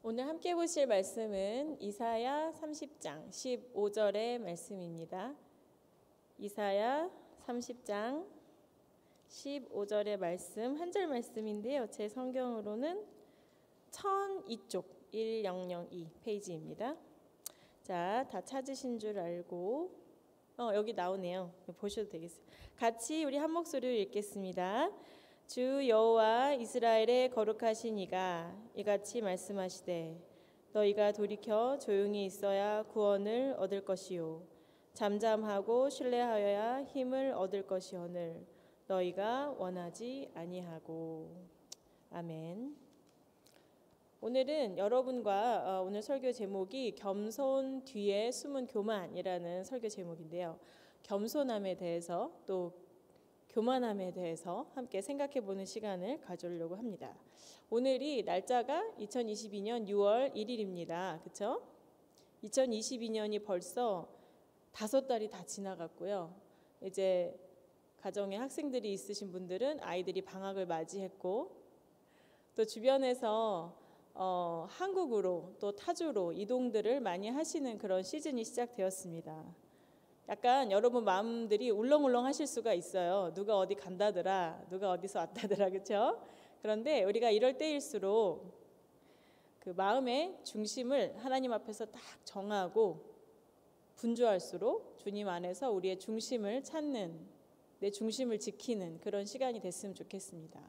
오늘 함께 보실 말씀은 이사야 30장 15절의 말씀입니다. 이사야 30장 15절의 말씀, 한 절 말씀인데요. 제 성경으로는 1002쪽 1002 페이지입니다. 자, 다 찾으신 줄 알고 여기 나오네요. 보셔도 되겠어요. 같이 우리 한 목소리로 읽겠습니다. 주 여호와 이스라엘의 거룩하신 이가 이같이 말씀하시되 너희가 돌이켜 조용히 있어야 구원을 얻을 것이요 잠잠하고 신뢰하여야 힘을 얻을 것이오늘 너희가 원하지 아니하고. 아멘. 오늘은 여러분과 오늘 설교 제목이 겸손 뒤에 숨은 교만이라는 설교 제목인데요. 겸손함에 대해서 또 교만함에 대해서 함께 생각해 보는 시간을 가져려고 합니다. 오늘이 날짜가 2022년 6월 1일입니다. 그렇죠? 2022년이 벌써 5달이 다 지나갔고요. 이제 가정에 학생들이 있으신 분들은 아이들이 방학을 맞이했고 또 주변에서 한국으로 또 타주로 이동들을 많이 하시는 그런 시즌이 시작되었습니다. 약간 여러분 마음들이 울렁울렁 하실 수가 있어요. 누가 어디 간다더라, 누가 어디서 왔다더라, 그렇죠? 그런데 우리가 이럴 때일수록 그 마음의 중심을 하나님 앞에서 딱 정하고 분주할수록 주님 안에서 우리의 중심을 찾는, 내 중심을 지키는 그런 시간이 됐으면 좋겠습니다.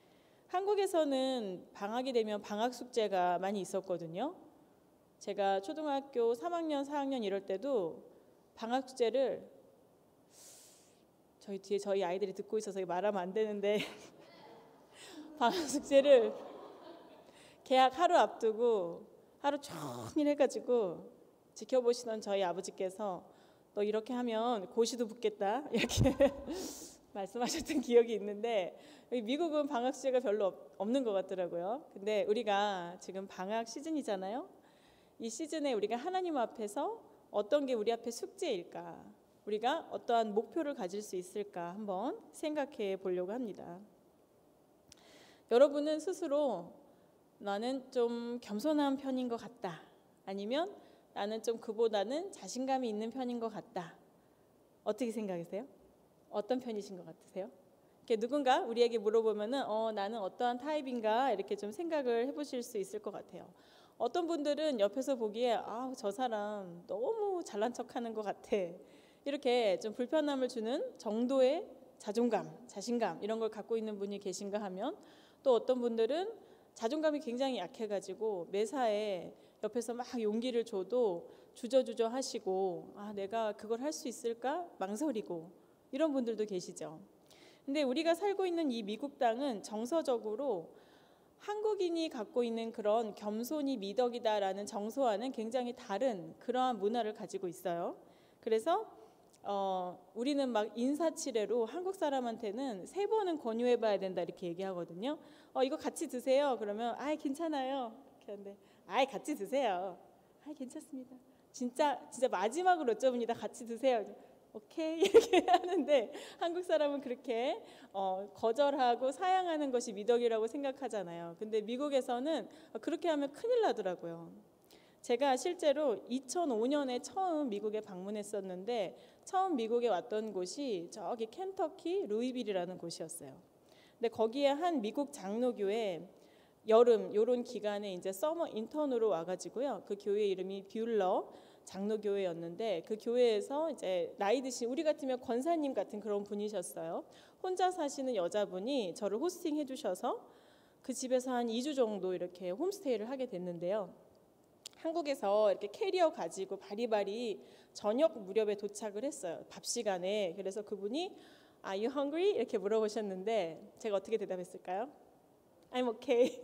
한국에서는 방학이 되면 방학 숙제가 많이 있었거든요. 제가 초등학교 3학년, 4학년 이럴 때도 방학 숙제를 저희 뒤에 저희 아이들이 듣고 있어서 말하면 안 되는데 방학 숙제를 개학 하루 앞두고 하루 종일 해가지고 지켜보시던 저희 아버지께서 너 이렇게 하면 고시도 붙겠다 이렇게 말씀하셨던 기억이 있는데 미국은 방학 숙제가 별로 없는 것 같더라고요. 근데 우리가 지금 방학 시즌이잖아요. 이 시즌에 우리가 하나님 앞에서 어떤 게 우리 앞에 숙제일까? 우리가 어떠한 목표를 가질 수 있을까? 한번 생각해 보려고 합니다. 여러분은 스스로 나는 좀 겸손한 편인 것 같다. 아니면 나는 좀 그보다는 자신감이 있는 편인 것 같다. 어떻게 생각하세요? 어떤 편이신 것 같으세요? 이렇게 누군가 우리에게 물어보면은 나는 어떠한 타입인가 이렇게 좀 생각을 해보실 수 있을 것 같아요. 어떤 분들은 옆에서 보기에 저 사람 너무 잘난 척하는 것 같아. 이렇게 좀 불편함을 주는 정도의 자존감, 자신감 이런 걸 갖고 있는 분이 계신가 하면 또 어떤 분들은 자존감이 굉장히 약해가지고 매사에 옆에서 막 용기를 줘도 주저주저 하시고 내가 그걸 할 수 있을까 망설이고 이런 분들도 계시죠. 근데 우리가 살고 있는 이 미국 땅은 정서적으로 한국인이 갖고 있는 그런 겸손이 미덕이다라는 정서와는 굉장히 다른 그러한 문화를 가지고 있어요. 그래서 우리는 막 인사치레로 한국 사람한테는 3번은 권유해봐야 된다 이렇게 얘기하거든요. 이거 같이 드세요. 그러면 괜찮아요. 이렇게 하는데 같이 드세요. 괜찮습니다. 진짜 마지막으로 여쭤봅니다. 같이 드세요. 오케이 이렇게 하는데 한국 사람은 그렇게 거절하고 사양하는 것이 미덕이라고 생각하잖아요. 근데 미국에서는 그렇게 하면 큰일 나더라고요. 제가 실제로 2005년에 처음 미국에 방문했었는데 처음 미국에 왔던 곳이 저기 켄터키 루이빌이라는 곳이었어요. 근데 거기에 한 미국 장로교회 여름 요런 기간에 이제 서머 인턴으로 와가지고요. 그 교회 이름이 뷰러 장로교회였는데 그 교회에서 이제 나이 드신 우리 같으면 권사님 같은 그런 분이셨어요. 혼자 사시는 여자분이 저를 호스팅해 주셔서 그 집에서 한 2주 정도 이렇게 홈스테이를 하게 됐는데요. 한국에서 이렇게 캐리어 가지고 바리바리 저녁 무렵에 도착을 했어요. 밥 시간에. 그래서 그분이 Are you hungry? 이렇게 물어보셨는데 제가 어떻게 대답했을까요? I'm okay.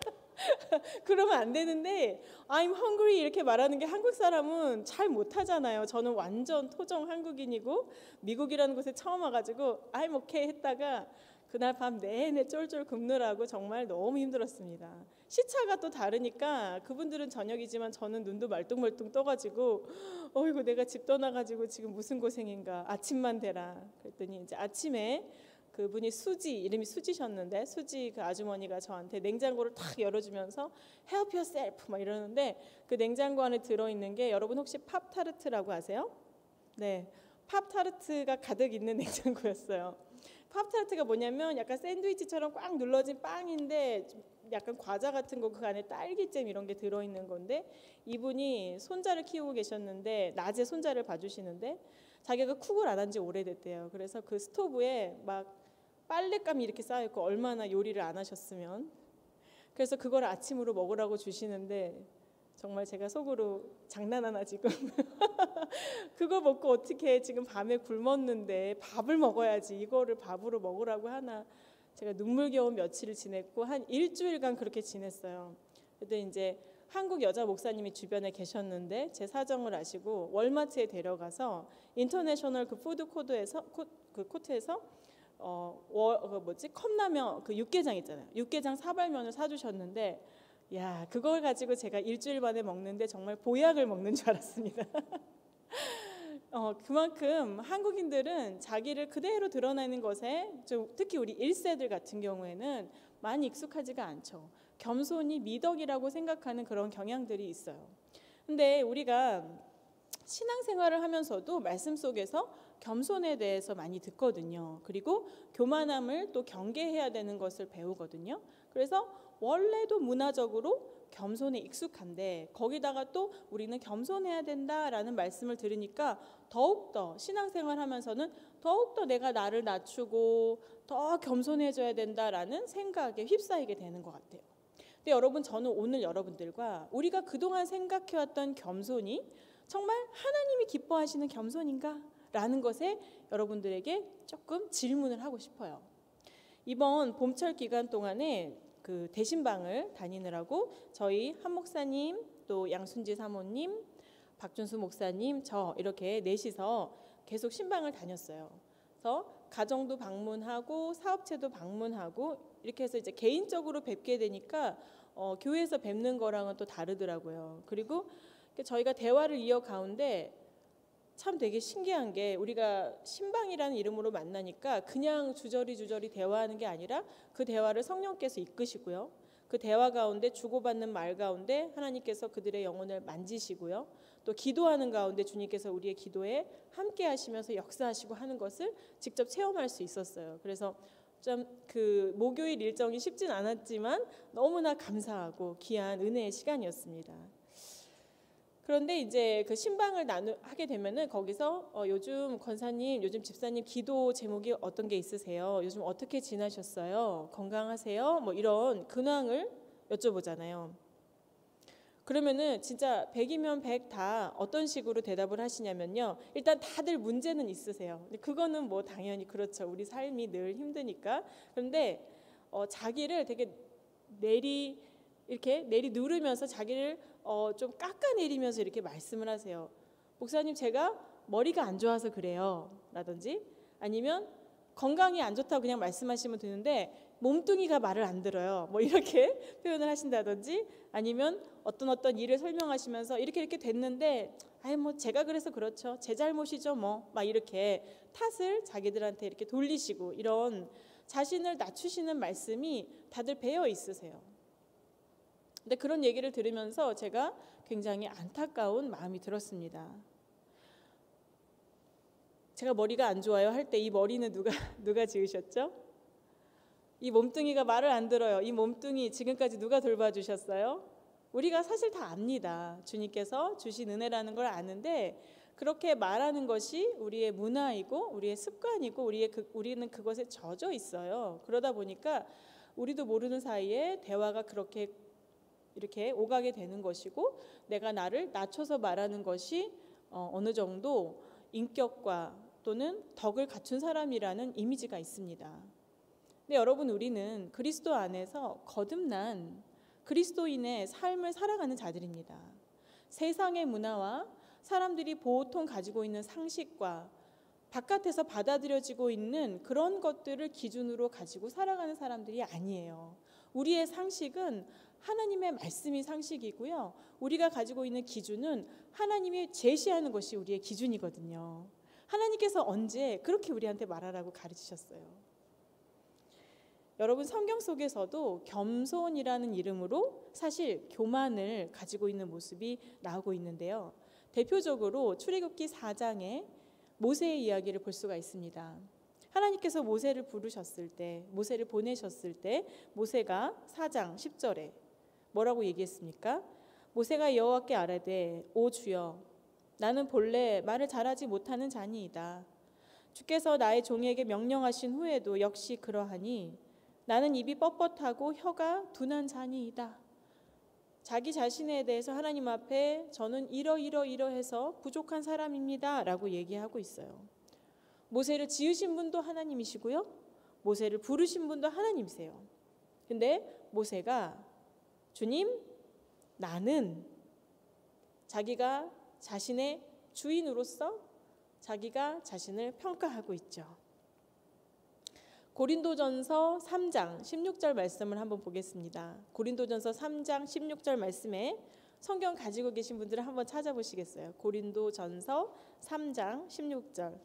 그러면 안 되는데 I'm hungry 이렇게 말하는 게 한국 사람은 잘 못하잖아요. 저는 완전 토종 한국인이고 미국이라는 곳에 처음 와가지고 I'm okay 했다가 그날 밤 내내 쫄쫄 굶느라고 정말 너무 힘들었습니다. 시차가 또 다르니까 그분들은 저녁이지만 저는 눈도 말똥말똥 떠가지고 어이구 내가 집 떠나가지고 지금 무슨 고생인가 아침만 되라 그랬더니 이제 아침에 그분이 이름이 수지셨는데, 수지 그 아주머니가 저한테 냉장고를 탁 열어주면서 help yourself 막 이러는데, 그 냉장고 안에 들어있는 게, 여러분 혹시 팝타르트라고 아세요? 네, 팝타르트가 가득 있는 냉장고였어요. 팝타르트가 뭐냐면 약간 샌드위치처럼 꽉 눌러진 빵인데 약간 과자 같은 거, 그 안에 딸기잼 이런 게 들어있는 건데, 이분이 손자를 키우고 계셨는데 낮에 손자를 봐주시는데 자기가 쿡을 안 한 지 오래됐대요. 그래서 그 스토브에 막 빨랫감이 이렇게 쌓여있고, 얼마나 요리를 안 하셨으면. 그래서 그걸 아침으로 먹으라고 주시는데 정말 제가 속으로 장난하나 지금 그거 먹고 어떻게 지금 밤에 굶었는데 밥을 먹어야지, 이거를 밥으로 먹으라고 하나. 제가 눈물겨운 며칠을 지냈고 한 일주일간 그렇게 지냈어요. 그때 이제 한국 여자 목사님이 주변에 계셨는데 제 사정을 아시고 월마트에 데려가서 인터내셔널 그 푸드 코트에서 컵라면 그 육개장 있잖아요. 육개장 사발면을 사주셨는데, 야, 그걸 가지고 제가 일주일 만에 먹는데 정말 보약을 먹는 줄 알았습니다. 그만큼 한국인들은 자기를 그대로 드러내는 것에 좀, 특히 우리 1세들 같은 경우에는 많이 익숙하지가 않죠. 겸손이 미덕이라고 생각하는 그런 경향들이 있어요. 근데 우리가 신앙생활을 하면서도 말씀 속에서 겸손에 대해서 많이 듣거든요. 그리고 교만함을 또 경계해야 되는 것을 배우거든요. 그래서 원래도 문화적으로 겸손에 익숙한데 거기다가 또 우리는 겸손해야 된다라는 말씀을 들으니까 더욱더 신앙생활 하면서는 더욱더 내가 나를 낮추고 더 겸손해져야 된다라는 생각에 휩싸이게 되는 것 같아요. 근데 여러분, 저는 오늘 여러분들과 우리가 그동안 생각해왔던 겸손이 정말 하나님이 기뻐하시는 겸손인가? 라는 것에 여러분들에게 조금 질문을 하고 싶어요. 이번 봄철 기간 동안에 그 대신방을 다니느라고 저희 한 목사님, 또 양순지 사모님, 박준수 목사님, 저 이렇게 넷이서 계속 신방을 다녔어요. 그래서 가정도 방문하고 사업체도 방문하고 이렇게 해서 이제 개인적으로 뵙게 되니까 교회에서 뵙는 거랑은 또 다르더라고요. 그리고 저희가 대화를 이어가운데 참 되게 신기한 게, 우리가 신방이라는 이름으로 만나니까 그냥 주저리 대화하는 게 아니라 그 대화를 성령께서 이끄시고요. 그 대화 가운데 주고받는 말 가운데 하나님께서 그들의 영혼을 만지시고요. 또 기도하는 가운데 주님께서 우리의 기도에 함께 하시면서 역사하시고 하는 것을 직접 체험할 수 있었어요. 그래서 좀 그 목요일 일정이 쉽진 않았지만 너무나 감사하고 귀한 은혜의 시간이었습니다. 그런데 이제 그 신방을 하게 되면은 거기서 요즘 권사님, 요즘 집사님 기도 제목이 어떤 게 있으세요? 요즘 어떻게 지나셨어요? 건강하세요? 뭐 이런 근황을 여쭤보잖아요. 그러면은 진짜 100이면 100 다 어떤 식으로 대답을 하시냐면요. 일단 다들 문제는 있으세요. 근데 그거는 뭐 당연히 그렇죠. 우리 삶이 늘 힘드니까. 그런데 자기를 되게 이렇게 내리 누르면서 자기를 좀 깎아내리면서 이렇게 말씀을 하세요. 목사님, 제가 머리가 안 좋아서 그래요 라든지, 아니면 건강이 안 좋다고 그냥 말씀하시면 되는데 몸뚱이가 말을 안 들어요, 뭐 이렇게 표현을 하신다든지, 아니면 어떤 일을 설명하시면서 이렇게 됐는데 뭐 제가 그래서 그렇죠, 제 잘못이죠 뭐, 막 이렇게 탓을 자기들한테 이렇게 돌리시고, 이런 자신을 낮추시는 말씀이 다들 배어 있으세요. 근데 그런 얘기를 들으면서 제가 굉장히 안타까운 마음이 들었습니다. 제가 머리가 안 좋아요 할 때 이 머리는 누가 지으셨죠? 이 몸뚱이가 말을 안 들어요. 이 몸뚱이 지금까지 누가 돌봐주셨어요? 우리가 사실 다 압니다. 주님께서 주신 은혜라는 걸 아는데 그렇게 말하는 것이 우리의 문화이고 우리의 습관이고 우리는 그것에 젖어 있어요. 그러다 보니까 우리도 모르는 사이에 대화가 그렇게 이렇게 오가게 되는 것이고, 내가 나를 낮춰서 말하는 것이 어느 정도 인격과 또는 덕을 갖춘 사람이라는 이미지가 있습니다. 근데 여러분, 우리는 그리스도 안에서 거듭난 그리스도인의 삶을 살아가는 자들입니다. 세상의 문화와 사람들이 보통 가지고 있는 상식과 바깥에서 받아들여지고 있는 그런 것들을 기준으로 가지고 살아가는 사람들이 아니에요. 우리의 상식은 하나님의 말씀이 상식이고요. 우리가 가지고 있는 기준은 하나님이 제시하는 것이 우리의 기준이거든요. 하나님께서 언제 그렇게 우리한테 말하라고 가르치셨어요? 여러분 성경 속에서도 겸손이라는 이름으로 사실 교만을 가지고 있는 모습이 나오고 있는데요. 대표적으로 출애굽기 4장에 모세의 이야기를 볼 수가 있습니다. 하나님께서 모세를 부르셨을 때, 모세를 보내셨을 때 모세가 4장 10절에 뭐라고 얘기했습니까? 모세가 여호와께 아뢰되 오 주여 나는 본래 말을 잘하지 못하는 자니이다. 주께서 나의 종에게 명령하신 후에도 역시 그러하니 나는 입이 뻣뻣하고 혀가 둔한 자니이다. 자기 자신에 대해서 하나님 앞에 저는 이러해서 부족한 사람입니다 라고 얘기하고 있어요. 모세를 지으신 분도 하나님이시고요, 모세를 부르신 분도 하나님이세요. 근데 모세가 주님, 나는 자기가 자신의 주인으로서 자기가 자신을 평가하고 있죠. 고린도전서 3장 16절 말씀을 한번 보겠습니다. 고린도전서 3장 16절 말씀에 성경 가지고 계신 분들은 한번 찾아보시겠어요? 고린도전서 3장 16절.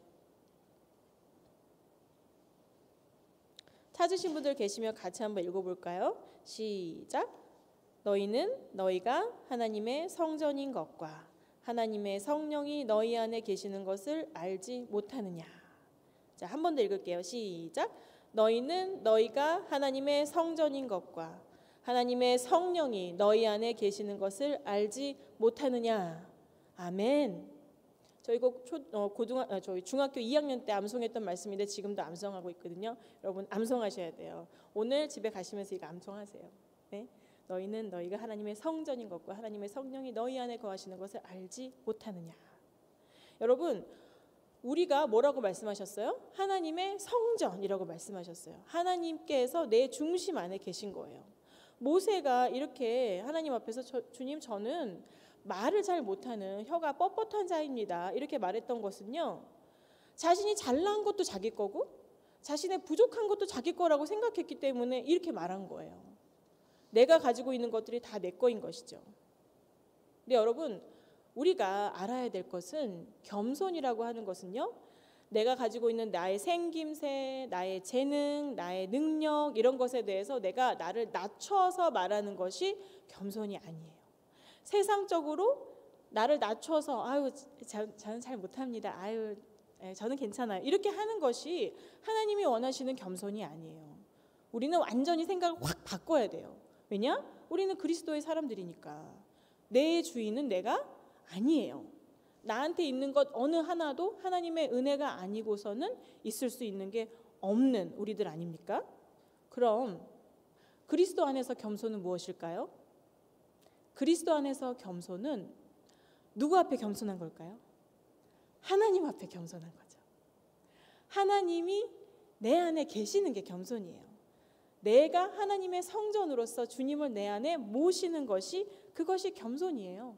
찾으신 분들 계시면 같이 한번 읽어볼까요? 시작. 너희는 너희가 하나님의 성전인 것과 하나님의 성령이 너희 안에 계시는 것을 알지 못하느냐. 자, 한 번 더 읽을게요. 시작. 너희는 너희가 하나님의 성전인 것과 하나님의 성령이 너희 안에 계시는 것을 알지 못하느냐. 아멘. 저희 저희 중학교 2학년 때 암송했던 말씀인데 지금도 암송하고 있거든요. 여러분 암송하셔야 돼요. 오늘 집에 가시면서 이거 암송하세요. 네? 너희는 너희가 하나님의 성전인 것과 하나님의 성령이 너희 안에 거하시는 것을 알지 못하느냐. 여러분, 우리가 뭐라고 말씀하셨어요? 하나님의 성전이라고 말씀하셨어요. 하나님께서 내 중심 안에 계신 거예요. 모세가 이렇게 하나님 앞에서 주님, 저는 말을 잘 못하는 혀가 뻣뻣한 자입니다, 이렇게 말했던 것은요, 자신이 잘난 것도 자기 거고 자신의 부족한 것도 자기 거라고 생각했기 때문에 이렇게 말한 거예요. 내가 가지고 있는 것들이 다 내 거인 것이죠. 근데 여러분, 우리가 알아야 될 것은 겸손이라고 하는 것은요, 내가 가지고 있는 나의 생김새, 나의 재능, 나의 능력, 이런 것에 대해서 내가 나를 낮춰서 말하는 것이 겸손이 아니에요. 세상적으로 나를 낮춰서 저는 잘 못합니다, 저는 괜찮아요, 이렇게 하는 것이 하나님이 원하시는 겸손이 아니에요. 우리는 완전히 생각을 확 바꿔야 돼요. 왜냐? 우리는 그리스도의 사람들이니까. 내 주인은 내가 아니에요. 나한테 있는 것 어느 하나도 하나님의 은혜가 아니고서는 있을 수 있는 게 없는 우리들 아닙니까? 그럼 그리스도 안에서 겸손은 무엇일까요? 그리스도 안에서 겸손은 누구 앞에 겸손한 걸까요? 하나님 앞에 겸손한 거죠. 하나님이 내 안에 계시는 게 겸손이에요. 내가 하나님의 성전으로서 주님을 내 안에 모시는 것이, 그것이 겸손이에요.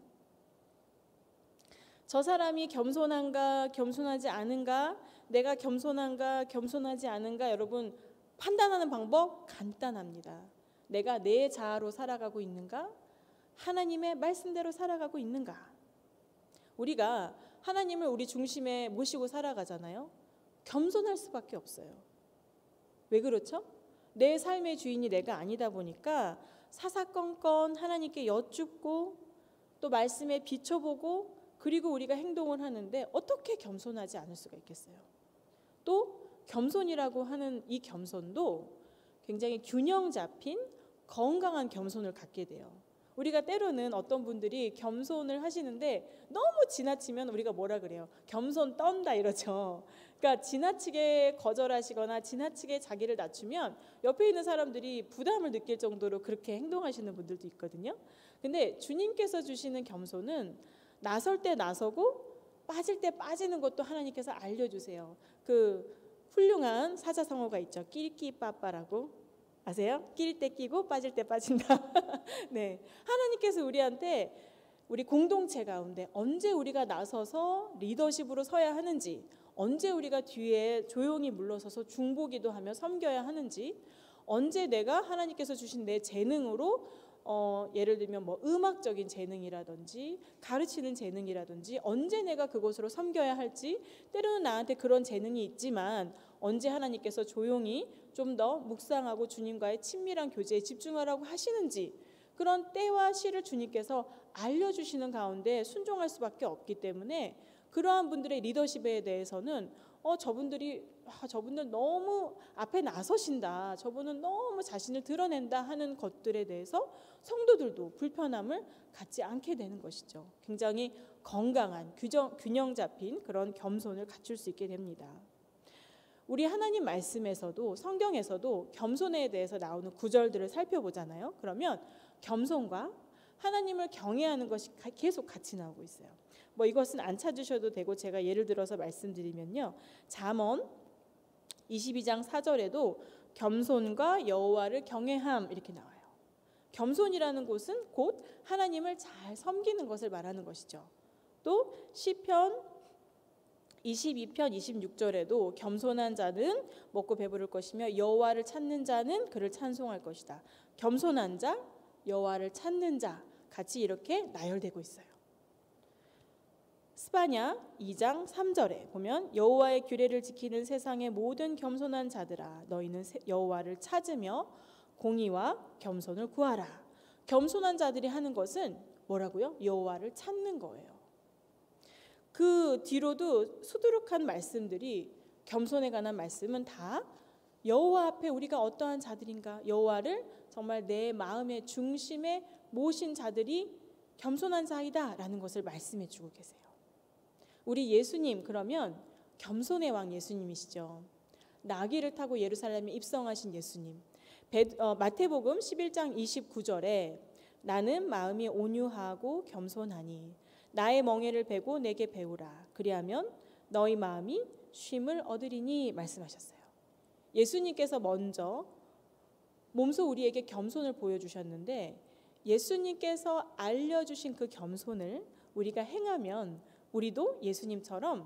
저 사람이 겸손한가 겸손하지 않은가, 내가 겸손한가 겸손하지 않은가, 여러분 판단하는 방법 간단합니다. 내가 내 자아로 살아가고 있는가, 하나님의 말씀대로 살아가고 있는가. 우리가 하나님을 우리 중심에 모시고 살아가잖아요. 겸손할 수밖에 없어요. 왜 그렇죠? 내 삶의 주인이 내가 아니다 보니까 사사건건 하나님께 여쭙고 또 말씀에 비춰보고, 그리고 우리가 행동을 하는데 어떻게 겸손하지 않을 수가 있겠어요? 또 겸손이라고 하는 이 겸손도 굉장히 균형 잡힌 건강한 겸손을 갖게 돼요. 우리가 때로는 어떤 분들이 겸손을 하시는데 너무 지나치면 우리가 뭐라 그래요? 겸손 떤다 이러죠. 그러니까 지나치게 거절하시거나 지나치게 자기를 낮추면 옆에 있는 사람들이 부담을 느낄 정도로 그렇게 행동하시는 분들도 있거든요. 근데 주님께서 주시는 겸손은 나설 때 나서고 빠질 때 빠지는 것도 하나님께서 알려주세요. 그 훌륭한 사자성어가 있죠. 끼리끼빠빠라고 아세요? 끼릴 때 끼고 빠질 때 빠진다. 네, 하나님께서 우리한테 우리 공동체 가운데 언제 우리가 나서서 리더십으로 서야 하는지, 언제 우리가 뒤에 조용히 물러서서 중보기도 하며 섬겨야 하는지, 언제 내가 하나님께서 주신 내 재능으로 예를 들면 뭐 음악적인 재능이라든지 가르치는 재능이라든지 언제 내가 그것으로 섬겨야 할지, 때로는 나한테 그런 재능이 있지만 언제 하나님께서 조용히 좀 더 묵상하고 주님과의 친밀한 교제에 집중하라고 하시는지, 그런 때와 시를 주님께서 알려주시는 가운데 순종할 수밖에 없기 때문에 그러한 분들의 리더십에 대해서는 저분들 너무 앞에 나서신다, 저분은 너무 자신을 드러낸다 하는 것들에 대해서 성도들도 불편함을 갖지 않게 되는 것이죠. 굉장히 건강한 균형 잡힌 그런 겸손을 갖출 수 있게 됩니다. 우리 하나님 말씀에서도, 성경에서도 겸손에 대해서 나오는 구절들을 살펴보잖아요. 그러면 겸손과 하나님을 경외하는 것이 계속 같이 나오고 있어요. 이것은 안 찾으셔도 되고 제가 예를 들어서 말씀드리면요, 잠언 22장 4절에도 겸손과 여호와를 경외함 이렇게 나와요. 겸손이라는 곳은 곧 하나님을 잘 섬기는 것을 말하는 것이죠. 또 시편 22편 26절에도 겸손한 자는 먹고 배부를 것이며 여호와를 찾는 자는 그를 찬송할 것이다. 겸손한 자, 여호와를 찾는 자 같이 이렇게 나열되고 있어요. 스바냐 2장 3절에 보면 여호와의 규례를 지키는 세상의 모든 겸손한 자들아, 너희는 여호와를 찾으며 공의와 겸손을 구하라. 겸손한 자들이 하는 것은 뭐라고요? 여호와를 찾는 거예요. 그 뒤로도 수두룩한 말씀들이, 겸손에 관한 말씀은 다 여호와 앞에 우리가 어떠한 자들인가, 여호와를 정말 내 마음의 중심에 모신 자들이 겸손한 자이다 라는 것을 말씀해 주고 계세요. 우리 예수님, 그러면 겸손의 왕 예수님이시죠. 나귀를 타고 예루살렘에 입성하신 예수님. 마태복음 11장 29절에 나는 마음이 온유하고 겸손하니 나의 멍에를 베고 내게 배우라. 그리하면 너희 마음이 쉼을 얻으리니 말씀하셨어요. 예수님께서 먼저 몸소 우리에게 겸손을 보여주셨는데, 예수님께서 알려주신 그 겸손을 우리가 행하면 우리도 예수님처럼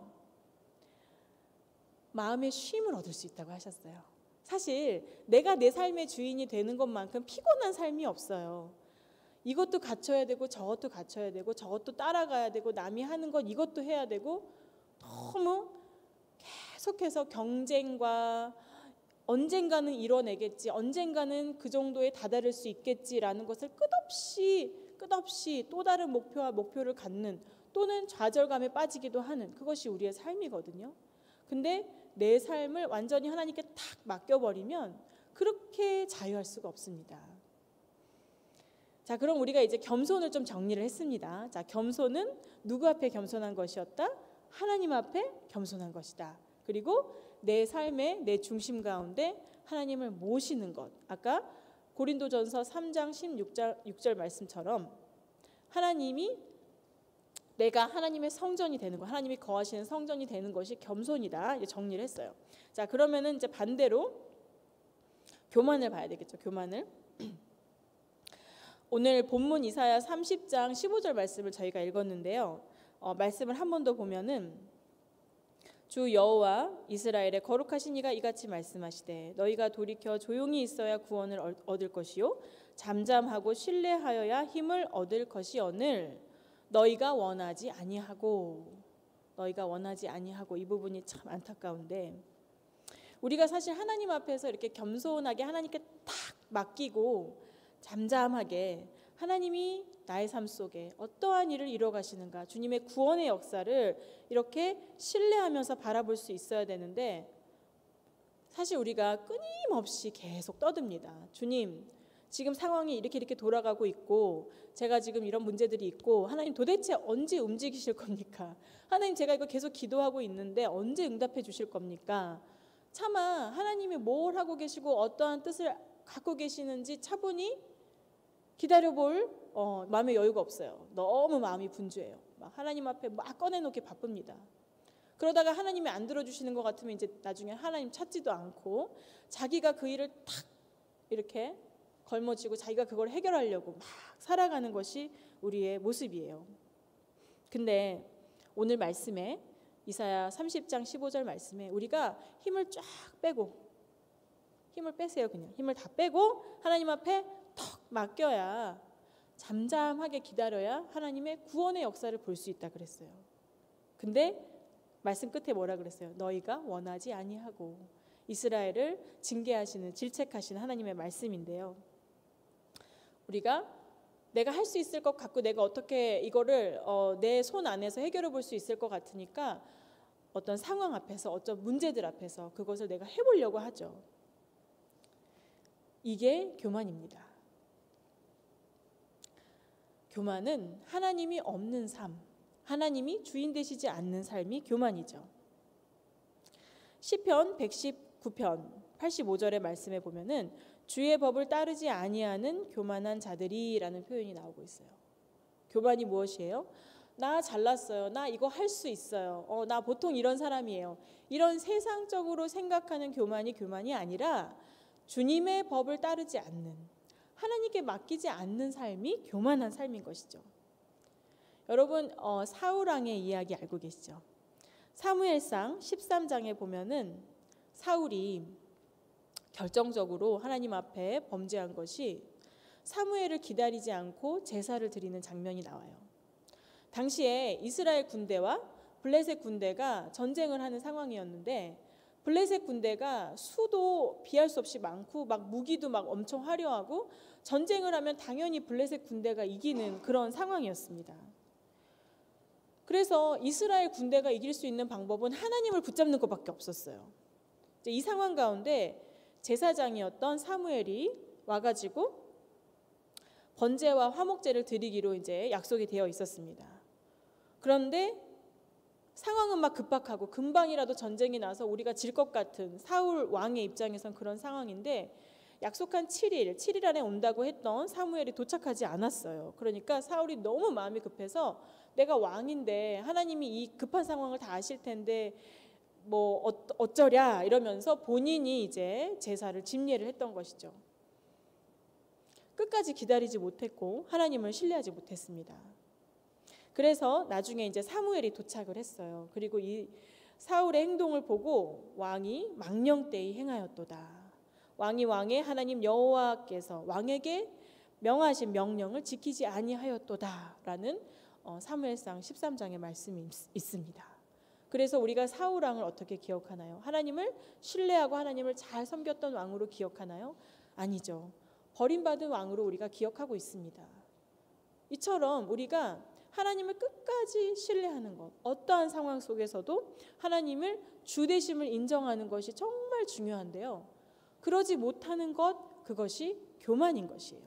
마음의 쉼을 얻을 수 있다고 하셨어요. 사실 내가 내 삶의 주인이 되는 것만큼 피곤한 삶이 없어요. 이것도 갖춰야 되고 저것도 갖춰야 되고 저것도 따라가야 되고 남이 하는 것 이것도 해야 되고, 너무 계속해서 경쟁과 언젠가는 이뤄내겠지, 언젠가는 그 정도에 다다를 수 있겠지라는 것을 끝없이 또 다른 목표와 목표를 갖는, 또는 좌절감에 빠지기도 하는, 그것이 우리의 삶이거든요. 근데 내 삶을 완전히 하나님께 탁 맡겨버리면 그렇게 자유할 수가 없습니다. 자, 그럼 우리가 이제 겸손을 좀 정리를 했습니다. 자, 겸손은 누구 앞에 겸손한 것이었다? 하나님 앞에 겸손한 것이다. 그리고 내 삶의 내 중심 가운데 하나님을 모시는 것. 아까 고린도전서 3장 16절 말씀처럼 하나님이, 내가 하나님의 성전이 되는 것, 하나님이 거하시는 성전이 되는 것이 겸손이다. 이제 정리를 했어요. 자, 그러면은 이제 반대로 교만을 봐야 되겠죠. 교만을. 오늘 본문 이사야 30장 15절 말씀을 저희가 읽었는데요. 말씀을 한 번 더 보면은 주 여호와 이스라엘의 거룩하신 이가 이같이 말씀하시되 너희가 돌이켜 조용히 있어야 구원을 얻을 것이요 잠잠하고 신뢰하여야 힘을 얻을 것이오늘 너희가 원하지 아니하고. 이 부분이 참 안타까운데, 우리가 사실 하나님 앞에서 이렇게 겸손하게 하나님께 탁 맡기고 잠잠하게 하나님이 나의 삶 속에 어떠한 일을 이뤄가시는가, 주님의 구원의 역사를 이렇게 신뢰하면서 바라볼 수 있어야 되는데, 사실 우리가 끊임없이 계속 떠듭니다. 주님, 지금 상황이 이렇게 돌아가고 있고 제가 지금 이런 문제들이 있고, 하나님 도대체 언제 움직이실 겁니까? 하나님, 제가 이거 계속 기도하고 있는데 언제 응답해 주실 겁니까? 차마 하나님이 뭘 하고 계시고 어떠한 뜻을 갖고 계시는지 차분히 기다려볼 마음의 여유가 없어요. 너무 마음이 분주해요. 막 하나님 앞에 막 꺼내놓기 바쁩니다. 그러다가 하나님이 안 들어주시는 것 같으면 이제 나중에 하나님 찾지도 않고 자기가 그 일을 탁 이렇게 걸머쥐고 자기가 그걸 해결하려고 막 살아가는 것이 우리의 모습이에요. 근데 오늘 말씀에, 이사야 30장 15절 말씀에 우리가 힘을 쫙 빼고, 힘을 빼세요. 그냥 힘을 다 빼고 하나님 앞에 턱 맡겨야, 잠잠하게 기다려야 하나님의 구원의 역사를 볼 수 있다 그랬어요. 근데 말씀 끝에 뭐라 그랬어요? 너희가 원하지 아니하고. 이스라엘을 징계하시는, 질책하시는 하나님의 말씀인데요. 우리가 내가 할 수 있을 것 같고 내가 어떻게 이거를 내 손 안에서 해결해 볼 수 있을 것 같으니까 어떤 상황 앞에서, 어떤 문제들 앞에서 그것을 내가 해보려고 하죠. 이게 교만입니다. 교만은 하나님이 없는 삶, 하나님이 주인 되시지 않는 삶이 교만이죠. 시편 119편 85절의 말씀에 보면은 주의 법을 따르지 아니하는 교만한 자들이라는 표현이 나오고 있어요. 교만이 무엇이에요? 나 잘났어요. 나 이거 할 수 있어요. 나 보통 이런 사람이에요. 이런 세상적으로 생각하는 교만이 아니라 주님의 법을 따르지 않는, 하나님께 맡기지 않는 삶이 교만한 삶인 것이죠. 여러분 사울 왕의 이야기 알고 계시죠? 사무엘상 13장에 보면은 사울이 결정적으로 하나님 앞에 범죄한 것이 사무엘을 기다리지 않고 제사를 드리는 장면이 나와요. 당시에 이스라엘 군대와 블레셋 군대가 전쟁을 하는 상황이었는데 블레셋 군대가 수도 비할 수 없이 많고 막 무기도 막 엄청 화려하고 전쟁을 하면 당연히 블레셋 군대가 이기는 그런 상황이었습니다. 그래서 이스라엘 군대가 이길 수 있는 방법은 하나님을 붙잡는 것밖에 없었어요. 이 상황 가운데 제사장이었던 사무엘이 와가지고 번제와 화목제를 드리기로 이제 약속이 되어 있었습니다. 그런데 상황은 막 급박하고 금방이라도 전쟁이 나서 우리가 질 것 같은 사울 왕의 입장에선 그런 상황인데 약속한 7일 안에 온다고 했던 사무엘이 도착하지 않았어요. 그러니까 사울이 너무 마음이 급해서 내가 왕인데 하나님이 이 급한 상황을 다 아실 텐데 뭐 어쩌랴 이러면서 본인이 이제 제사를 집례를 했던 것이죠. 끝까지 기다리지 못했고 하나님을 신뢰하지 못했습니다. 그래서 나중에 이제 사무엘이 도착을 했어요. 그리고 이 사울의 행동을 보고 왕이 망령되이 행하였도다. 왕이 왕의 하나님 여호와께서 왕에게 명하신 명령을 지키지 아니하였도다라는 사무엘상 13장의 말씀이 있습니다. 그래서 우리가 사울 왕을 어떻게 기억하나요? 하나님을 신뢰하고 하나님을 잘 섬겼던 왕으로 기억하나요? 아니죠. 버림받은 왕으로 우리가 기억하고 있습니다. 이처럼 우리가 하나님을 끝까지 신뢰하는 것, 어떠한 상황 속에서도 하나님을 주되심을 인정하는 것이 정말 중요한데요. 그러지 못하는 것, 그것이 교만인 것이에요.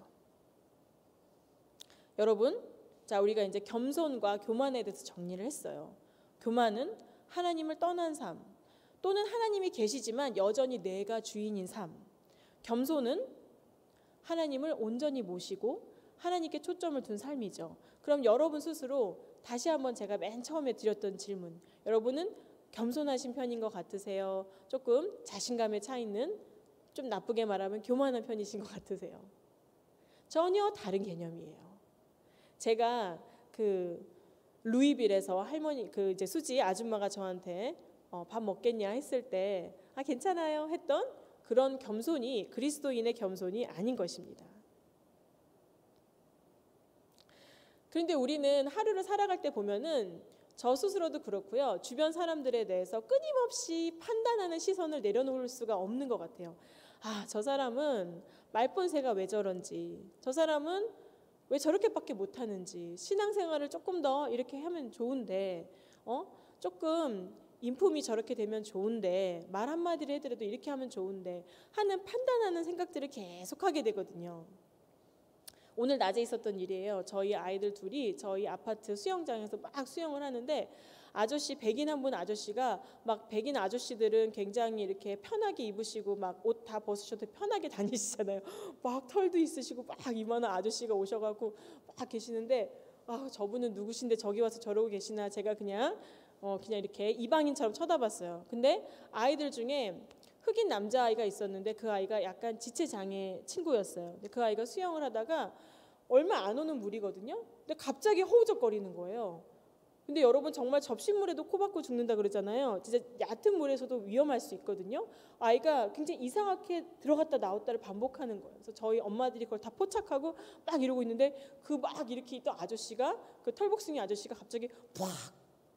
여러분, 자 우리가 이제 겸손과 교만에 대해서 정리를 했어요. 교만은 하나님을 떠난 삶, 또는 하나님이 계시지만 여전히 내가 주인인 삶. 겸손은 하나님을 온전히 모시고 하나님께 초점을 둔 삶이죠. 그럼 여러분 스스로 다시 한번 제가 맨 처음에 드렸던 질문, 여러분은 겸손하신 편인 것 같으세요? 조금 자신감에 차 있는, 좀 나쁘게 말하면 교만한 편이신 것 같으세요? 전혀 다른 개념이에요. 제가 루이빌에서 할머니 이제 수지 아줌마가 저한테 밥 먹겠냐 했을 때 괜찮아요 했던 그런 겸손이 그리스도인의 겸손이 아닌 것입니다. 그런데 우리는 하루를 살아갈 때 보면은 저 스스로도 그렇고요. 주변 사람들에 대해서 끊임없이 판단하는 시선을 내려놓을 수가 없는 것 같아요. 저 사람은 말본새가 왜 저런지, 저 사람은 왜 저렇게밖에 못하는지, 신앙생활을 조금 더 이렇게 하면 좋은데 조금 인품이 저렇게 되면 좋은데, 말 한마디를 해더라도 이렇게 하면 좋은데 하는 판단하는 생각들을 계속하게 되거든요. 오늘 낮에 있었던 일이에요. 저희 아이들 둘이 저희 아파트 수영장에서 막 수영을 하는데 백인 한 분 아저씨가 막, 백인 아저씨들은 굉장히 이렇게 편하게 입으시고 막 옷 다 벗으셔도 편하게 다니시잖아요. 막 털도 있으시고 막 이만한 아저씨가 오셔가지고 막 계시는데 저분은 누구신데 저기 와서 저러고 계시나, 제가 그냥 이렇게 이방인처럼 쳐다봤어요. 근데 아이들 중에 흑인 남자아이가 있었는데 그 아이가 약간 지체장애 친구였어요. 근데 그 아이가 수영을 하다가 얼마 안 오는 물이거든요. 근데 갑자기 허우적거리는 거예요. 근데 여러분 정말 접시물에도 코 박고 죽는다 그러잖아요. 진짜 얕은 물에서도 위험할 수 있거든요. 아이가 굉장히 이상하게 들어갔다 나왔다를 반복하는 거예요. 그래서 저희 엄마들이 그걸 다 포착하고 막 이러고 있는데 막 이렇게 있던 아저씨가, 그 털복숭이 아저씨가 갑자기 팍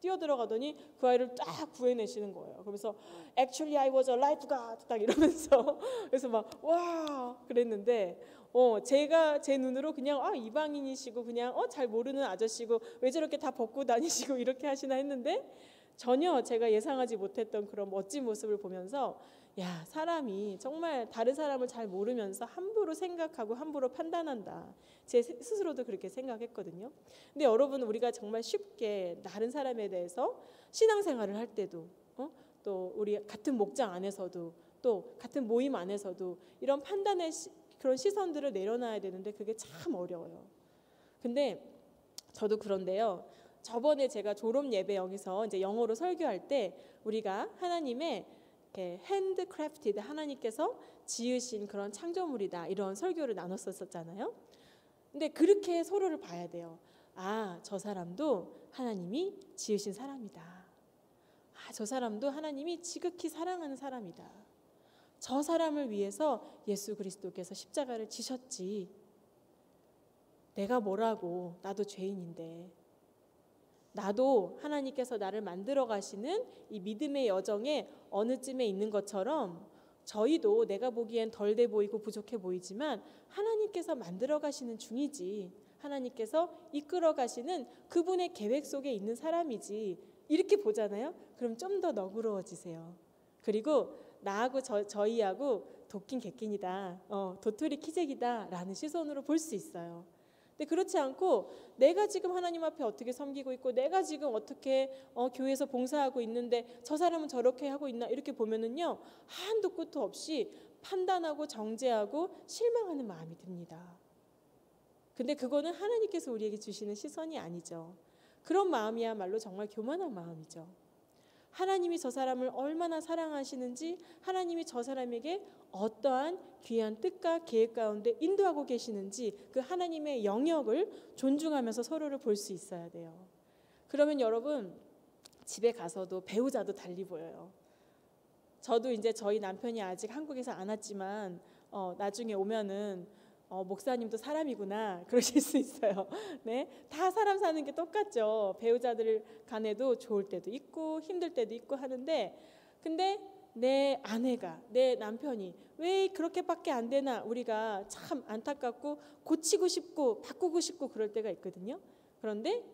뛰어들어가더니 그 아이를 딱 구해내시는 거예요. 그러면서 Actually I was a lifeguard 딱 이러면서 그래서 막 와 그랬는데 제가 제 눈으로 그냥 이방인이시고 그냥 잘 모르는 아저씨고 왜 저렇게 다 벗고 다니시고 이렇게 하시나 했는데 전혀 제가 예상하지 못했던 그런 멋진 모습을 보면서 야, 사람이 정말 다른 사람을 잘 모르면서 함부로 생각하고 함부로 판단한다. 제 스스로도 그렇게 생각했거든요. 근데 여러분 우리가 정말 쉽게 다른 사람에 대해서 신앙생활을 할 때도 또 우리 같은 목장 안에서도 또 같은 모임 안에서도 이런 판단의 그런 시선들을 내려놔야 되는데 그게 참 어려워요. 근데 저도 그런데요. 저번에 제가 졸업 예배 여기서 이제 영어로 설교할 때 우리가 하나님의 핸드크래프티드 하나님께서 지으신 그런 창조물이다 이런 설교를 나눴었잖아요. 근데 그렇게 서로를 봐야 돼요. 저 사람도 하나님이 지으신 사람이다. 저 사람도 하나님이 지극히 사랑하는 사람이다. 저 사람을 위해서 예수 그리스도께서 십자가를 지셨지. 내가 뭐라고, 나도 죄인인데. 나도 하나님께서 나를 만들어 가시는 이 믿음의 여정에 어느 쯤에 있는 것처럼 저희도 내가 보기엔 덜돼 보이고 부족해 보이지만 하나님께서 만들어 가시는 중이지. 하나님께서 이끌어 가시는 그분의 계획 속에 있는 사람이지. 이렇게 보잖아요. 그럼 좀 더 너그러워지세요. 그리고 나하고 저희하고 도끼 개끼니다. 도토리 키재기다 라는 시선으로 볼 수 있어요. 근데 그렇지 않고 내가 지금 하나님 앞에 어떻게 섬기고 있고 내가 지금 어떻게 교회에서 봉사하고 있는데 저 사람은 저렇게 하고 있나 이렇게 보면은요 한도 끝도 없이 판단하고 정죄하고 실망하는 마음이 듭니다. 근데 그거는 하나님께서 우리에게 주시는 시선이 아니죠. 그런 마음이야말로 정말 교만한 마음이죠. 하나님이 저 사람을 얼마나 사랑하시는지 하나님이 저 사람에게 어떠한 귀한 뜻과 계획 가운데 인도하고 계시는지 그 하나님의 영역을 존중하면서 서로를 볼 수 있어야 돼요. 그러면 여러분 집에 가서도 배우자도 달리 보여요. 저도 이제 저희 남편이 아직 한국에서 안 왔지만 나중에 오면은 목사님도 사람이구나 그러실 수 있어요. 네, 다 사람 사는 게 똑같죠. 배우자들 간에도 좋을 때도 있고 힘들 때도 있고 하는데 근데 내 아내가 내 남편이 왜 그렇게밖에 안 되나 우리가 참 안타깝고 고치고 싶고 바꾸고 싶고 그럴 때가 있거든요. 그런데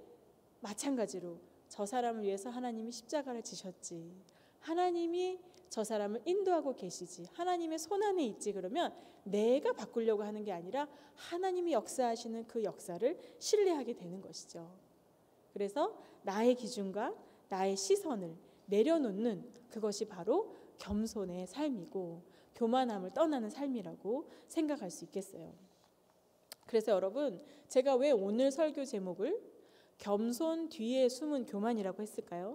마찬가지로 저 사람을 위해서 하나님이 십자가를 지셨지. 하나님이 저 사람을 인도하고 계시지. 하나님의 손안에 있지. 그러면 내가 바꾸려고 하는 게 아니라 하나님이 역사하시는 그 역사를 신뢰하게 되는 것이죠. 그래서 나의 기준과 나의 시선을 내려놓는 그것이 바로 겸손의 삶이고 교만함을 떠나는 삶이라고 생각할 수 있겠어요. 그래서 여러분 제가 왜 오늘 설교 제목을 겸손 뒤에 숨은 교만이라고 했을까요?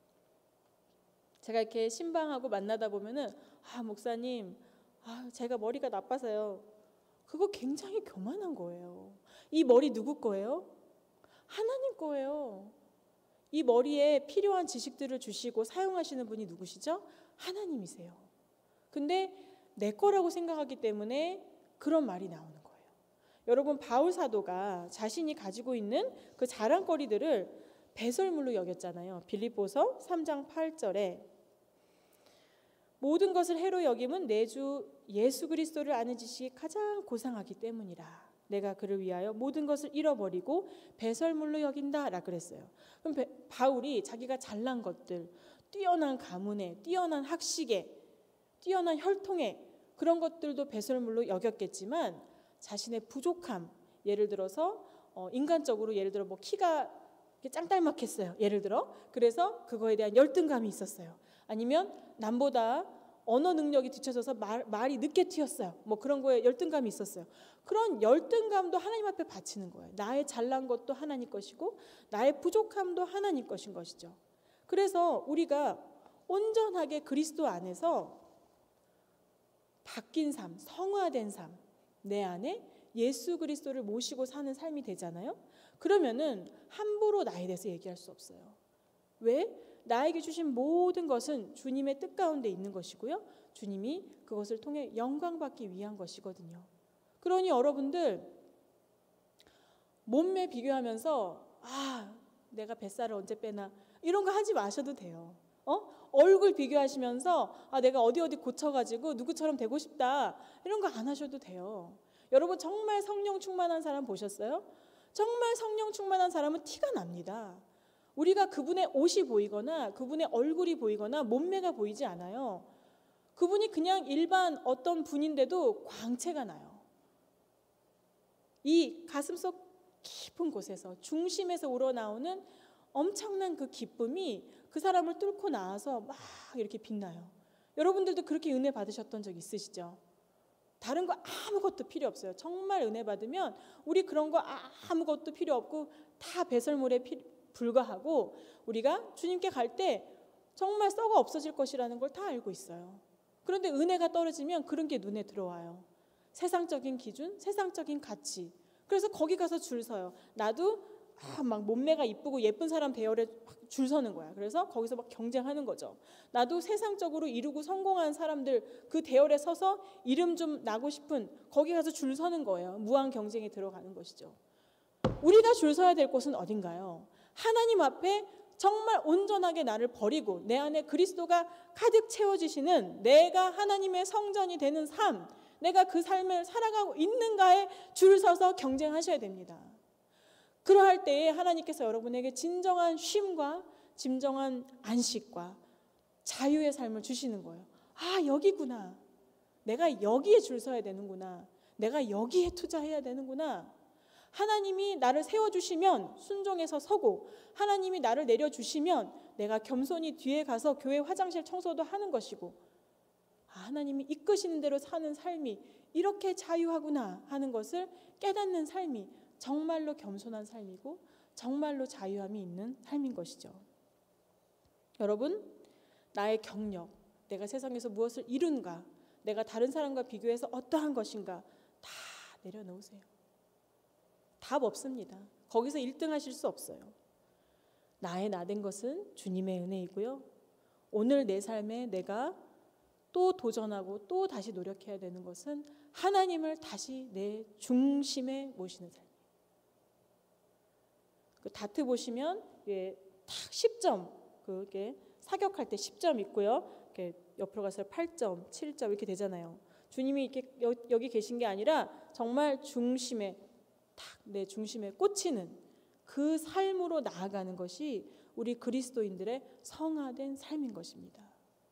제가 이렇게 신방하고 만나다 보면은 목사님 제가 머리가 나빠서요. 그거 굉장히 교만한 거예요. 이 머리 누구 거예요? 하나님 거예요. 이 머리에 필요한 지식들을 주시고 사용하시는 분이 누구시죠? 하나님이세요. 근데 내 거라고 생각하기 때문에 그런 말이 나오는 거예요. 여러분 바울 사도가 자신이 가지고 있는 그 자랑거리들을 배설물로 여겼잖아요. 빌립보서 3장 8절에 모든 것을 해로 여김은 내 주 예수 그리스도를 아는 지식이 가장 고상하기 때문이라. 내가 그를 위하여 모든 것을 잃어버리고 배설물로 여긴다라 그랬어요. 그럼 바울이 자기가 잘난 것들, 뛰어난 가문에, 뛰어난 학식에, 뛰어난 혈통에 그런 것들도 배설물로 여겼겠지만 자신의 부족함, 예를 들어서 인간적으로 예를 들어 뭐 키가 짱딸막했어요. 예를 들어 그래서 그거에 대한 열등감이 있었어요. 아니면 남보다 언어 능력이 뒤처져서 말이 늦게 튀었어요. 뭐 그런 거에 열등감이 있었어요. 그런 열등감도 하나님 앞에 바치는 거예요. 나의 잘난 것도 하나님 것이고 나의 부족함도 하나님 것인 것이죠. 그래서 우리가 온전하게 그리스도 안에서 바뀐 삶, 성화된 삶, 내 안에 예수 그리스도를 모시고 사는 삶이 되잖아요. 그러면은 함부로 나에 대해서 얘기할 수 없어요. 왜? 나에게 주신 모든 것은 주님의 뜻 가운데 있는 것이고요. 주님이 그것을 통해 영광 받기 위한 것이거든요. 그러니 여러분들 몸매 비교하면서 내가 뱃살을 언제 빼나 이런 거 하지 마셔도 돼요. 얼굴 비교하시면서 내가 어디 고쳐가지고 누구처럼 되고 싶다 이런 거 안 하셔도 돼요. 여러분 정말 성령 충만한 사람 보셨어요? 정말 성령 충만한 사람은 티가 납니다. 우리가 그분의 옷이 보이거나 그분의 얼굴이 보이거나 몸매가 보이지 않아요. 그분이 그냥 일반 어떤 분인데도 광채가 나요. 이 가슴속 깊은 곳에서 중심에서 우러나오는 엄청난 그 기쁨이 그 사람을 뚫고 나와서 막 이렇게 빛나요. 여러분들도 그렇게 은혜 받으셨던 적 있으시죠? 다른 거 아무것도 필요 없어요. 정말 은혜 받으면 우리 그런 거 아무것도 필요 없고 다 배설물에 불과하고 우리가 주님께 갈 때 정말 썩어 없어질 것이라는 걸 다 알고 있어요. 그런데 은혜가 떨어지면 그런 게 눈에 들어와요. 세상적인 기준, 세상적인 가치. 그래서 거기 가서 줄 서요. 나도 막 몸매가 이쁘고 예쁜 사람 대열에 줄 서는 거야. 그래서 거기서 막 경쟁하는 거죠. 나도 세상적으로 이루고 성공한 사람들 그 대열에 서서 이름 좀 나고 싶은 거기 가서 줄 서는 거예요. 무한 경쟁에 들어가는 것이죠. 우리가 줄 서야 될 곳은 어딘가요? 하나님 앞에 정말 온전하게 나를 버리고 내 안에 그리스도가 가득 채워지시는 내가 하나님의 성전이 되는 삶, 내가 그 삶을 살아가고 있는가에 줄 서서 경쟁하셔야 됩니다. 그러할 때에 하나님께서 여러분에게 진정한 쉼과 진정한 안식과 자유의 삶을 주시는 거예요. 여기구나. 내가 여기에 줄 서야 되는구나. 내가 여기에 투자해야 되는구나. 하나님이 나를 세워주시면 순종해서 서고 하나님이 나를 내려주시면 내가 겸손히 뒤에 가서 교회 화장실 청소도 하는 것이고 하나님이 이끄시는 대로 사는 삶이 이렇게 자유하구나 하는 것을 깨닫는 삶이 정말로 겸손한 삶이고 정말로 자유함이 있는 삶인 것이죠. 여러분, 나의 경력, 내가 세상에서 무엇을 이룬가, 내가 다른 사람과 비교해서 어떠한 것인가 다 내려놓으세요. 답 없습니다. 거기서 1등 하실 수 없어요. 나의 나된 것은 주님의 은혜이고요. 오늘 내 삶에 내가 또 도전하고 또 다시 노력해야 되는 것은 하나님을 다시 내 중심에 모시는 삶이에요. 그 다트 보시면 딱 10점, 그게 사격할 때 10점 있고요. 이렇게 옆으로 가서 8점, 7점 이렇게 되잖아요. 주님이 이렇게 여기 계신 게 아니라 정말 중심에 딱 내 중심에 꽂히는 그 삶으로 나아가는 것이 우리 그리스도인들의 성화된 삶인 것입니다.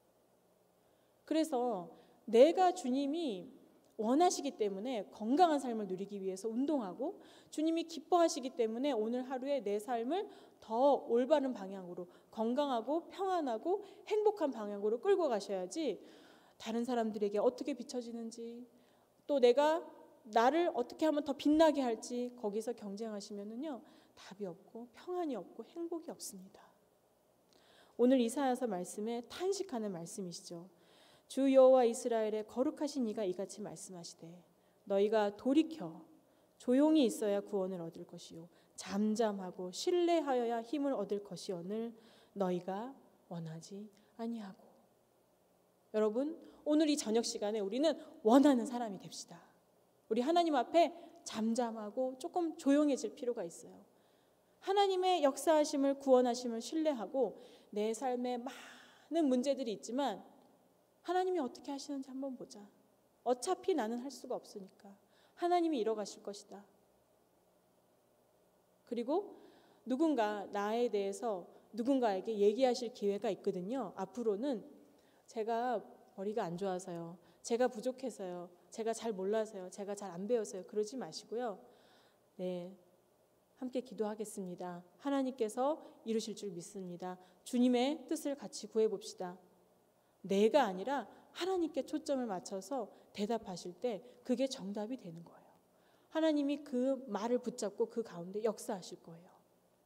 그래서 내가 주님이 원하시기 때문에 건강한 삶을 누리기 위해서 운동하고 주님이 기뻐하시기 때문에 오늘 하루에 내 삶을 더 올바른 방향으로 건강하고 평안하고 행복한 방향으로 끌고 가셔야지 다른 사람들에게 어떻게 비춰지는지 또 내가 나를 어떻게 하면 더 빛나게 할지 거기서 경쟁하시면은요 답이 없고 평안이 없고 행복이 없습니다. 오늘 이사야서 말씀에 탄식하는 말씀이시죠. 주 여호와 이스라엘의 거룩하신 이가 이같이 말씀하시되 너희가 돌이켜 조용히 있어야 구원을 얻을 것이요 잠잠하고 신뢰하여야 힘을 얻을 것이오늘 너희가 원하지 아니하고. 여러분, 오늘 이 저녁 시간에 우리는 원하는 사람이 됩시다. 우리 하나님 앞에 잠잠하고 조금 조용해질 필요가 있어요. 하나님의 역사하심을 구원하심을 신뢰하고 내 삶에 많은 문제들이 있지만 하나님이 어떻게 하시는지 한번 보자. 어차피 나는 할 수가 없으니까 하나님이 이뤄가실 것이다. 그리고 누군가 나에 대해서 누군가에게 얘기하실 기회가 있거든요. 앞으로는 제가 머리가 안 좋아서요. 제가 부족해서요. 제가 잘 몰라서요. 제가 잘 안 배워서요. 그러지 마시고요. 네, 함께 기도하겠습니다. 하나님께서 이루실 줄 믿습니다. 주님의 뜻을 같이 구해봅시다. 내가 아니라 하나님께 초점을 맞춰서 대답하실 때 그게 정답이 되는 거예요. 하나님이 그 말을 붙잡고 그 가운데 역사하실 거예요.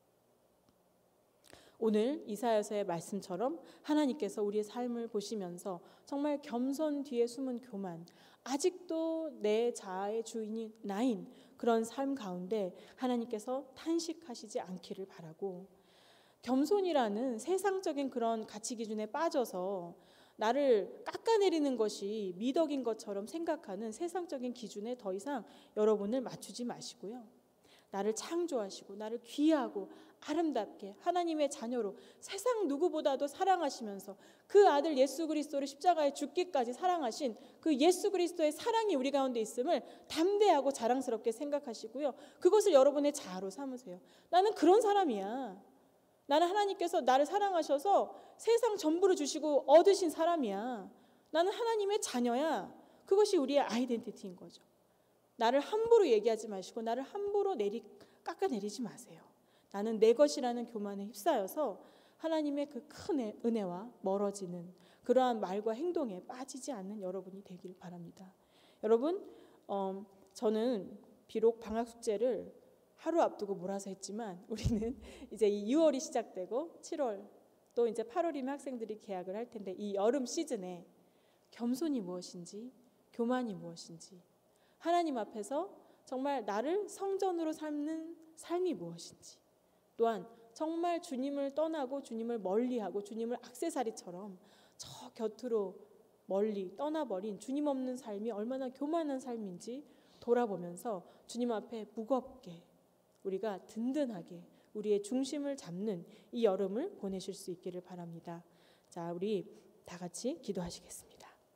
오늘 이사야서의 말씀처럼 하나님께서 우리의 삶을 보시면서 정말 겸손 뒤에 숨은 교만, 아직도 내 자아의 주인이 나인 그런 삶 가운데 하나님께서 탄식하시지 않기를 바라고, 겸손이라는 세상적인 그런 가치 기준에 빠져서 나를 깎아내리는 것이 미덕인 것처럼 생각하는 세상적인 기준에 더 이상 여러분을 맞추지 마시고요. 나를 창조하시고 나를 귀하고 아름답게 하나님의 자녀로 세상 누구보다도 사랑하시면서 그 아들 예수 그리스도를 십자가에 죽기까지 사랑하신 그 예수 그리스도의 사랑이 우리 가운데 있음을 담대하고 자랑스럽게 생각하시고요. 그것을 여러분의 자아로 삼으세요. 나는 그런 사람이야. 나는 하나님께서 나를 사랑하셔서 세상 전부를 주시고 얻으신 사람이야. 나는 하나님의 자녀야. 그것이 우리의 아이덴티티인 거죠. 나를 함부로 얘기하지 마시고 나를 함부로 깎아내리지 마세요. 나는 내 것이라는 교만에 휩싸여서 하나님의 그 큰 은혜와 멀어지는 그러한 말과 행동에 빠지지 않는 여러분이 되길 바랍니다. 여러분, 저는 비록 방학 숙제를 하루 앞두고 몰아서 했지만 우리는 이제 이 6월이 시작되고 7월 또 이제 8월이면 학생들이 개학을 할 텐데 이 여름 시즌에 겸손이 무엇인지 교만이 무엇인지 하나님 앞에서 정말 나를 성전으로 삼는 삶이 무엇인지 또한 정말 주님을 떠나고 주님을 멀리하고 주님을 액세서리처럼 저 곁으로 멀리 떠나버린 주님 없는 삶이 얼마나 교만한 삶인지 돌아보면서 주님 앞에 무겁게 우리가 든든하게 우리의 중심을 잡는 이 여름을 보내실 수 있기를 바랍니다. 자, 우리 다 같이 기도하시겠습니다.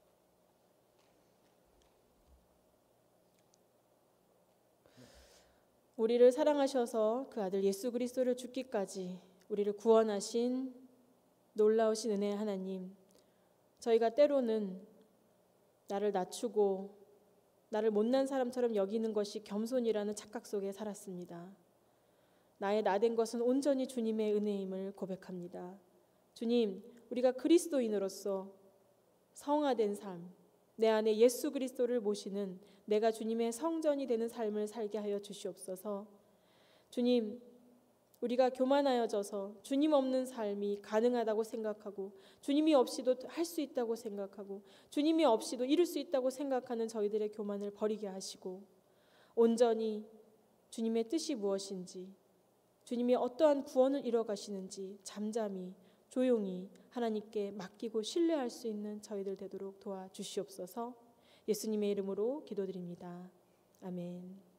우리를 사랑하셔서 그 아들 예수 그리스도를 죽기까지 우리를 구원하신 놀라우신 은혜의 하나님, 저희가 때로는 나를 낮추고 나를 못난 사람처럼 여기는 것이 겸손이라는 착각 속에 살았습니다. 나의 나된 것은 온전히 주님의 은혜임을 고백합니다. 주님, 우리가 그리스도인으로서 성화된 삶, 내 안에 예수 그리스도를 모시는 내가 주님의 성전이 되는 삶을 살게 하여 주시옵소서. 주님, 우리가 교만하여져서 주님 없는 삶이 가능하다고 생각하고 주님이 없이도 할 수 있다고 생각하고 주님이 없이도 이룰 수 있다고 생각하는 저희들의 교만을 버리게 하시고 온전히 주님의 뜻이 무엇인지 주님이 어떠한 구원을 이뤄가시는지 잠잠히 조용히 하나님께 맡기고 신뢰할 수 있는 저희들 되도록 도와주시옵소서. 예수님의 이름으로 기도드립니다. 아멘.